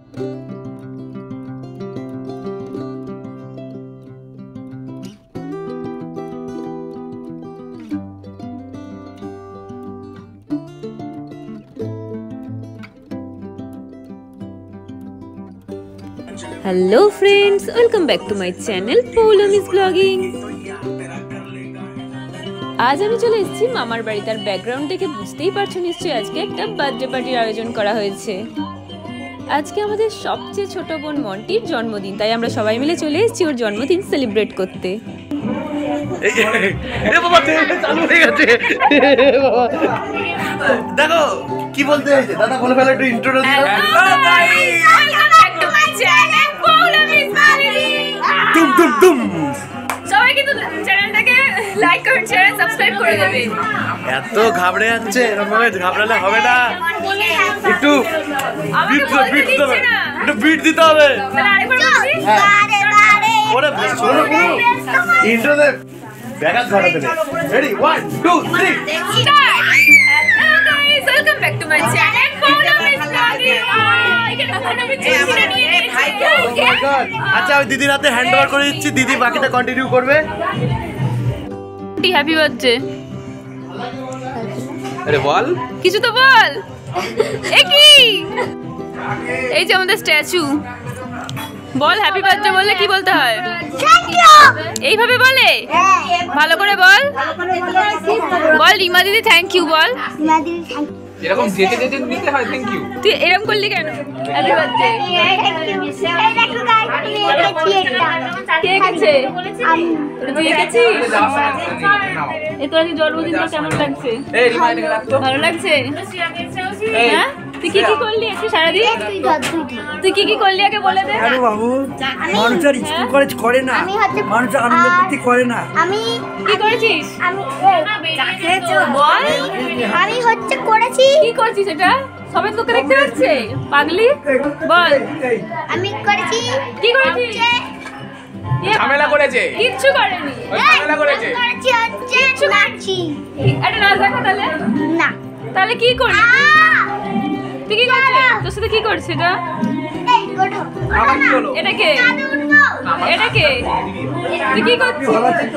Hello friends, welcome back to my channel Poulami's blogging. আজ আমি চলে এসেছি মামার বাড়ি। তার ব্যাকগ্রাউন্ড দেখে বুঝতেই পারছো নিশ্চয়ই আজকে একটা বার্থডে পার্টির আয়োজন করা হয়েছে। আজকে আমাদের সবচেয়ে ছোট বোন মন্টির জন্মদিন, তাই আমরা সবাই মিলে চলে এসেছি ওর জন্মদিন সেলিব্রেট করতে। দেখো কি বলতে হয়েছে দাদা, বলে ফেলে একটু ইন্ট্রোটা দিও। দুম দুম দুম। সবাই কিন্তু চ্যানেলটাকে লাইক কমেন্ট শেয়ার সাবস্ক্রাইব করে দেবে। এত ঘাবড়ে যাচ্ছে, এরকম ভাবে ঘাবড়ালে হবে না, একটু বিট দিতে হবে। ওরে শোনো ইন্ট্রো দে, ব্যাকআপ ধরাতে নেই। Ready 1 2 3 start. Hello guys, welcome back to my channel Poulami's blogging. আচ্ছা আমি দিদির হাতে হ্যান্ড ওভার করে দিচ্ছি, দিদি বাকিটা কন্টিনিউ করবে। Happy birthday. আরে বল কিছু তো বল। এ কি, এই যে আমাদের স্ট্যাচু, বল হ্যাপি বার্থডে বললে কি বলতে হয়? Thank you. এইভাবে বলে? ভালো করে বল। বল রিমা দিদি থ্যাংক ইউ বল। রিমা দিদি থ্যাংক ইউ। এরকম যেতে যেতে নিতে হয় থ্যাংক ইউ। তুই এরকম করলি কেন? Happy birthday. Thank you. এই দেখো গাইস, আমি এঁকেছি এটা। কে এঁকেছে? আমি। তুই এঁকেছিস? এই তোর জন্মদিনটা কেমন লাগছে? এই রিমা এটাকে রাখ তো। ভালো লাগছে? এই হ্যাঁ, তুই কি কি করলি আজকে সারাদিন? তুই কি কি করলি আগে বলে দে। আরে বাবু, মানুষের স্কুল কলেজ করে না, মানুষ আনন্দ ফুর্তি করে না। আমি কি করেছিস? আমি বল। আমি হচ্ছে করেছি। কি করছিস এটা? সবাই তোকে দেখতে পাচ্ছে পাগলি। বল আমি করেছি। কি করেছিস? ঝামেলা করেছে। কিচ্ছু করেনি। ওই ঝামেলা করেছে। করেছি হচ্ছে নাচি। একটা নাচ দেখা তাহলে। না। তাহলে কি করলি? তুই কি করছিস? তোর সাথে কি করছিস এটা? এই ওঠো। আবার কি হলো? এটা কে? আমি উঠবো। এটা কে? তুই কি করছিস?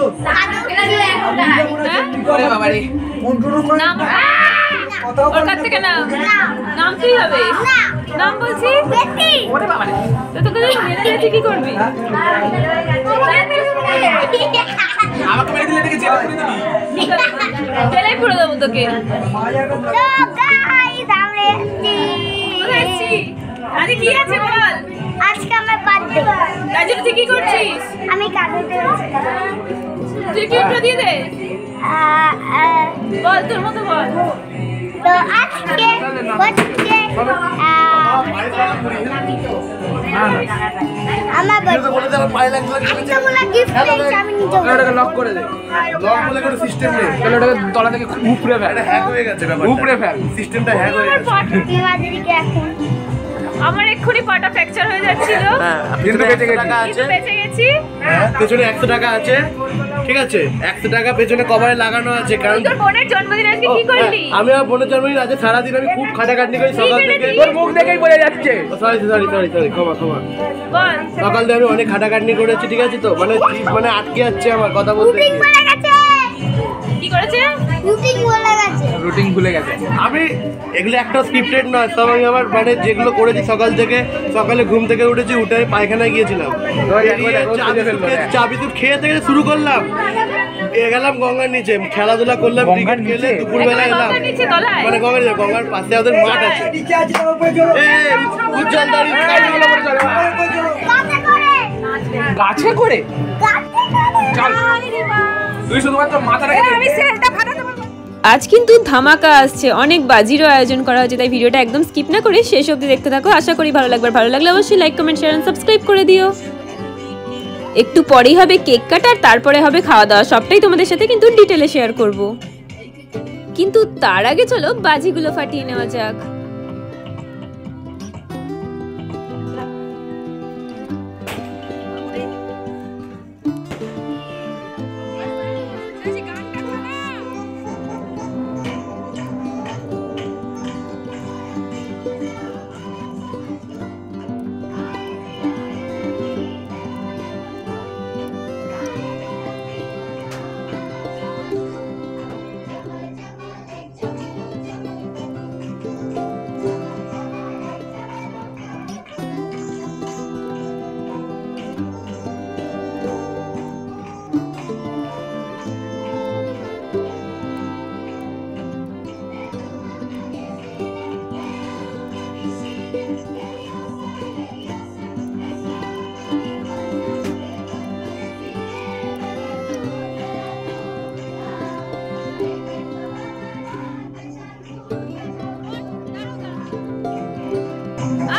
হ্যাঁ? ওরে বাবা রে। নাম ওর কাছ থেকে নাম। নাম কি হবে? নাম বলছি। ওরে বাবা রে। তো তোকে যদি মেরে দিয়েছে কি করবি? আমাকে মেরে দিলে থেকে জেলে পুরে দিবি। জেলাই পুরো দেবো তোকে। তো গাইস আমরা কোথায় এসেছি? আরে কি আছে বল। আজকে আমার বার্থডে। তাই জন্য তুই কি করছিস? আমি কাগজে তুই গিফটটা দিয়ে দে। বল তোর মতো বল। তো আজকে হচ্ছে আমার বার্থডে। এতগুলো গিফট পেয়েছি আমি নিজে। ওটাকে লক করে দে। লক বলে কোনো সিস্টেম নেই, তাহলে ওটাকে তলা থেকে উপরে ফেল। এটা হ্যাক হয়ে গেছে ব্যাপারটা, উপরে ফেল। সিস্টেমটা হ্যাক হয়ে গেছে। দিদিকে এখন আমার এক্ষুনি পাটা ফ্র্যাকচার হয়ে যাচ্ছিল, হ্যাঁ কিন্তু বেঁচে গেছি। টাকা আছে, কিন্তু বেঁচে গেছি। হ্যাঁ পেছনে 100 টাকা আছে, ঠিক আছে 100 টাকা পেছনে কভারে লাগানো আছে। কারণ তোর বোনের জন্মদিন আজকে কি করলি? আমি আমার বোনের জন্মদিন আছে, সারাদিন আমি খুব খাটাখাটনি করি সকাল থেকে। তোর মুখ দেখেই বোঝা যাচ্ছে। সরি ক্ষমা বল। সকাল থেকে আমি অনেক খাটাখাটনি করেছি, ঠিক আছে তো মানে মানে আটকে যাচ্ছে আমার কথা বলতে রুটিন গিয়ে। বলে গেছে। কি করেছে? রুটিন বলে গেছে। রুটিন ভুলে গেছে। আমি এগুলো একটা স্ক্রিপ্টেড নয়, সব আমি আমার মানে যেগুলো করেছি সকাল থেকে। সকালে ঘুম থেকে উঠেছি, উঠে আমি পায়খানায় গিয়েছিলাম, চাবি দুধ খেয়ে থেকে শুরু করলাম, গেলাম গঙ্গার নিচে খেলাধুলা করলাম, ক্রিকেট খেলে দুপুরবেলা এলাম। গঙ্গার নিচে তলায়? মানে গঙ্গার পাশে আমাদের মাঠ আছে। উজ্জ্বল দাঁড়িয়ে গাছে করে চল, তুই শুধুমাত্র মাথাটাকে আজ কিন্তু ধামাকা আসছে, অনেক বাজিরও আয়োজন করা হয়েছে, তাই ভিডিওটা একদম স্কিপ না করে শেষ অবধি দেখতে থাকো। আশা করি ভালো লাগবে। ভালো লাগলে অবশ্যই like comment share and subscribe করে দিও। একটু পরেই হবে কেক কাটা, আর তারপরে হবে খাওয়া দাওয়া। সবটাই তোমাদের সাথে কিন্তু ডিটেলে শেয়ার করব, কিন্তু তার আগে চলো বাজিগুলো ফাটিয়ে নেওয়া যাক।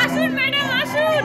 আসুন ম্যাডাম আসুন।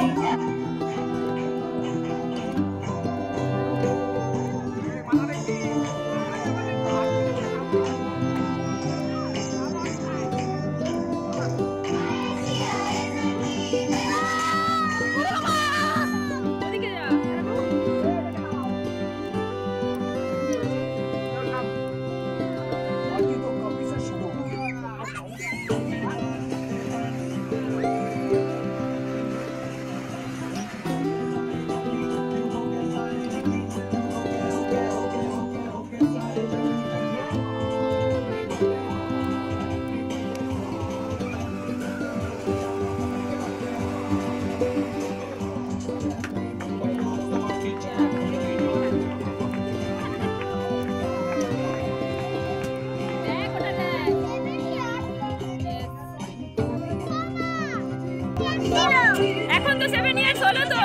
এখন তো 7 ইয়ার্স হলো তো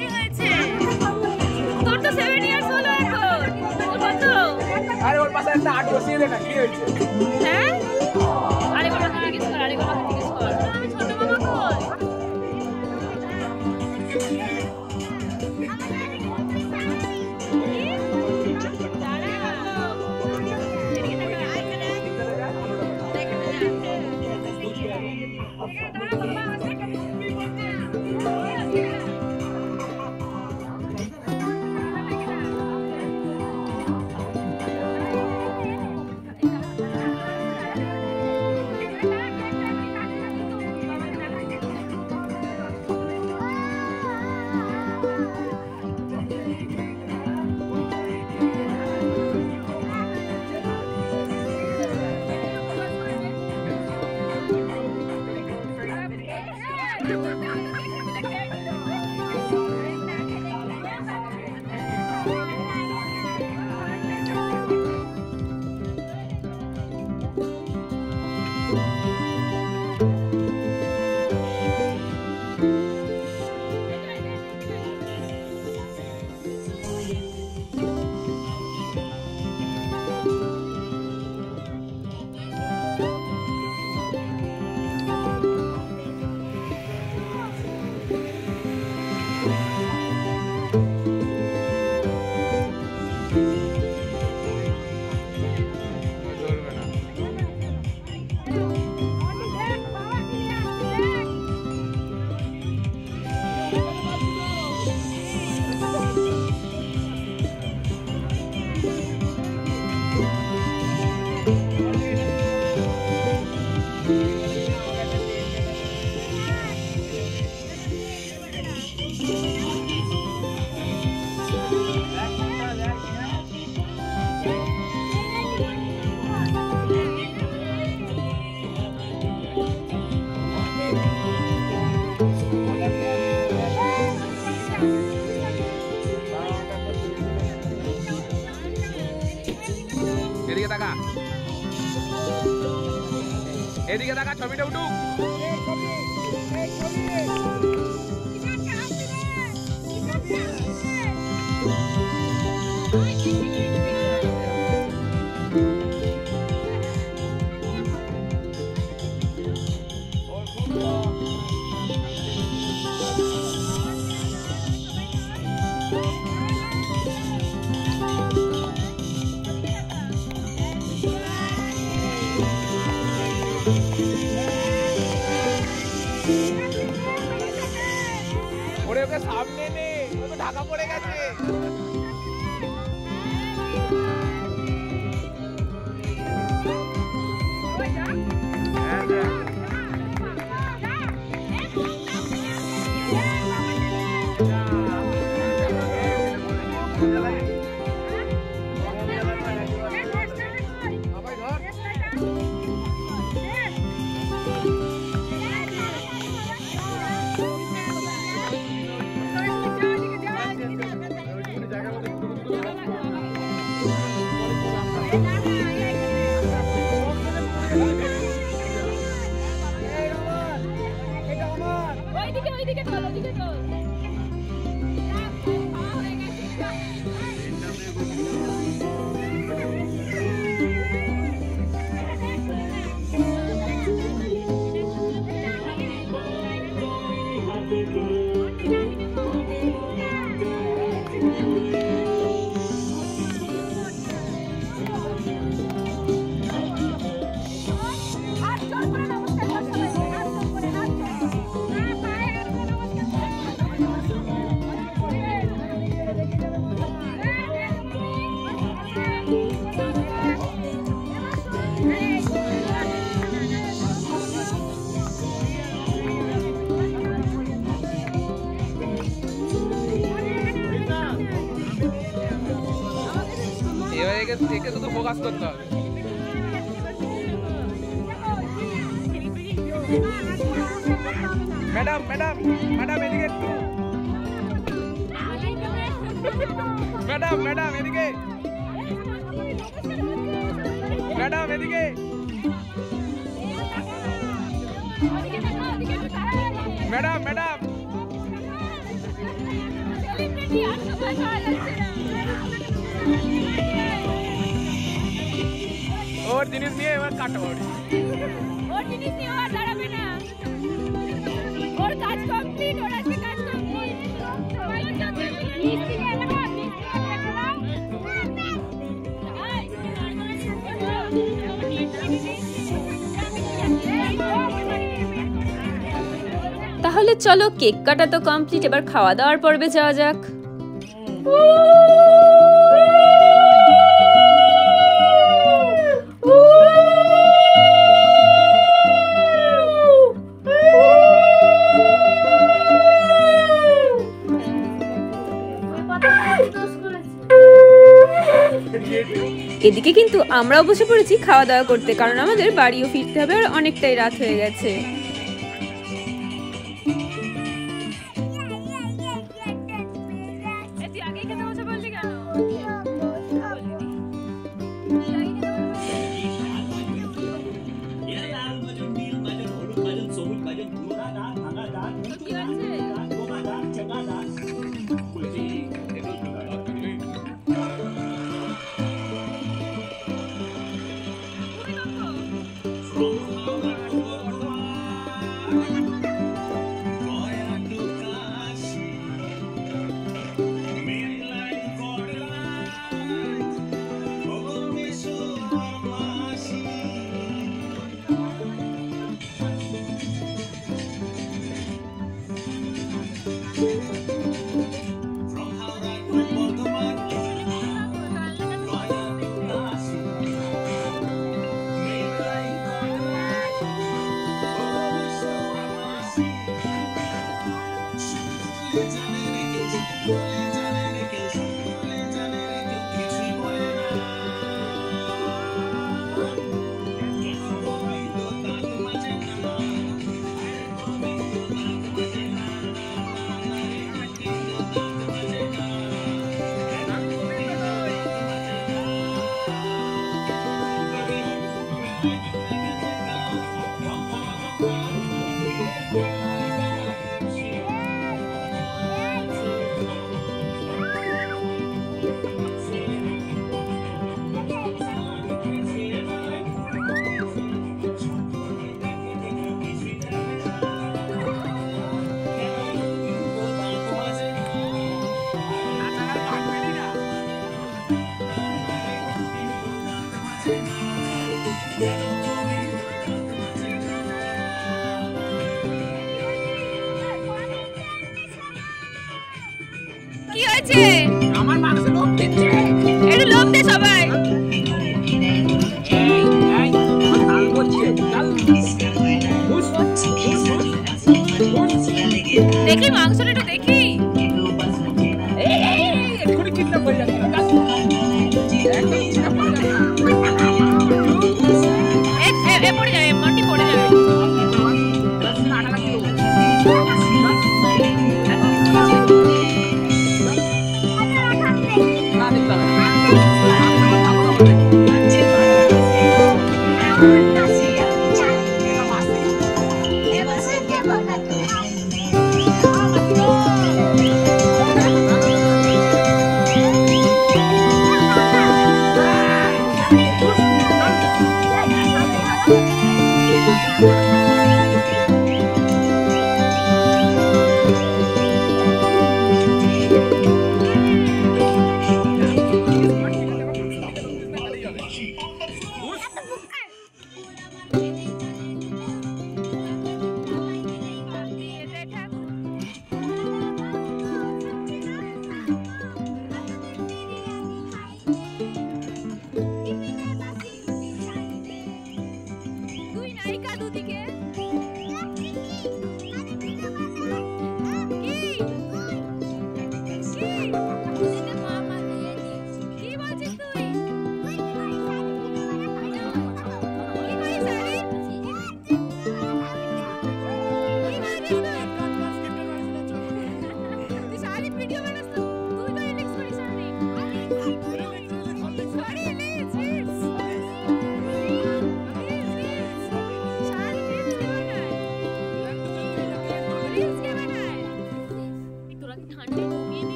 তোর তো 7 ইয়ার্স হলো এখন কত? আরে ওর পাশে একটা 8 বসিয়ে দে না, কি হয়েছে? হ্যাঁ আরে কথা জিজ্ঞেস কর, আরে কথা জিজ্ঞেস কর। আমি ছোট মামা কই? এদিকে তাকা, এদিকে তাকা, ছবিটা উঠুক। ওরে ওকে সামনে নে, ওকে ঢাকা পড়ে গেছে। ওইদিকে চল, ওইদিকে চল। একে শুধু ফোকাস করতে হবে। ম্যাডাম ম্যাডাম ম্যাডাম এদিকে একটু, ম্যাডাম ম্যাডাম এদিকে, ম্যাডাম এদিকে, ম্যাডাম ম্যাডাম ওর জিনিস নিয়ে এবার কাটো, ওর জিনিস নিয়ে আর দাঁড়াবে না, ওর কাজ কমপ্লিট, ওর আজকে কাজ কমপ্লিট। তাহলে চলো কেক কাটা তো কমপ্লিট, এবার খাওয়া দাওয়ার পর্বে যাওয়া যাক। এদিকে কিন্তু আমরাও বসে পড়েছি খাওয়া দাওয়া করতে, কারণ আমাদের বাড়িও ফিরতে হবে আর অনেকটাই রাত হয়ে গেছে। কি হয়েছে? আমার মাংস লোক দিচ্ছে, একটু লোভ দে সবাই। দেখি মাংসটা একটু দেখি। এক্ষুনি কিডন্যাপ হয়ে যাচ্ছে, পড়ে যাবে, মাটি পড়ে যাবে।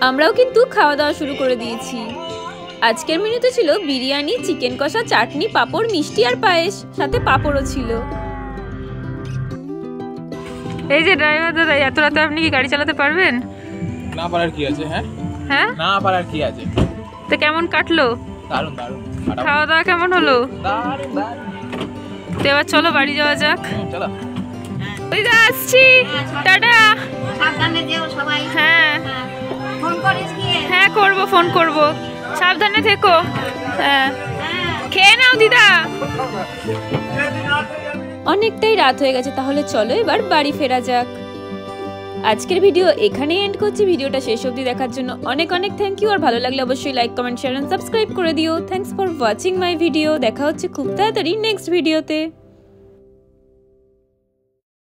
আমরাও কিন্তু খাওয়া দাওয়া শুরু করে দিয়েছি। আজকের মেনুতে ছিল বিরিয়ানি, চিকেন কষা, চাটনি, পাঁপড়, মিষ্টি আর পায়েস, সাথে পাঁপড়ও ছিল। এই যে ড্রাইভার দাদা, এত রাতে আপনি কি গাড়ি চালাতে পারবেন? না পারার কি আছে? হ্যাঁ হ্যাঁ, না পারার কি আছে? তো কেমন কাটলো? দারুণ দারুণ। খাওয়া দাওয়া কেমন হলো? দারুণ দারুণ। তো এবার চলো বাড়ি যাওয়া যাক। চলো। ওই যে আসছি, টাটা। সাবধানে যেও সবাই। হ্যাঁ ফোন করিস গিয়ে। হ্যাঁ করবো, ফোন করবো। সাবধানে থেকো। হ্যাঁ, খেয়ে নাও দিদা। অনেকটাই রাত হয়ে গেছে, তাহলে চলো এবার বাড়ি ফেরা যাক। আজকের ভিডিও এখানেই এন্ড করছি। ভিডিওটা শেষ অবধি দেখার জন্য অনেক অনেক থ্যাংক ইউ। আর ভালো লাগলে অবশ্যই like, comment, share and subscribe করে দিও। Thanks for watching my video. দেখা হচ্ছে খুব তাড়াতাড়ি নেক্সট ভিডিওতে।